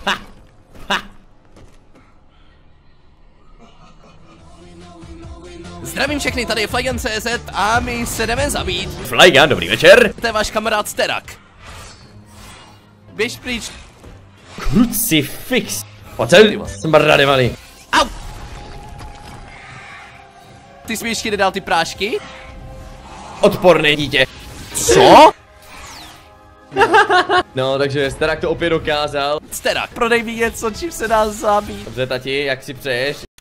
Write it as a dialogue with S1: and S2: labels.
S1: Ha! Ha! Zdravím všechny, tady je Flygun.cz a my se jdeme zabít.
S2: Flygun, dobrý večer.
S1: To je váš kamarád Sterak. Běž pryč.
S2: Krucifix. Pojď sem, smrady malý.
S1: Au! Ty smíš chytit dál ty prášky?
S2: Odporné dítě.
S1: Co?
S2: No, takže Sterak to opět dokázal.
S1: Sterak, prodej mi něco, čím se dá zabít.
S2: Dobře, tati, jak si přeješ?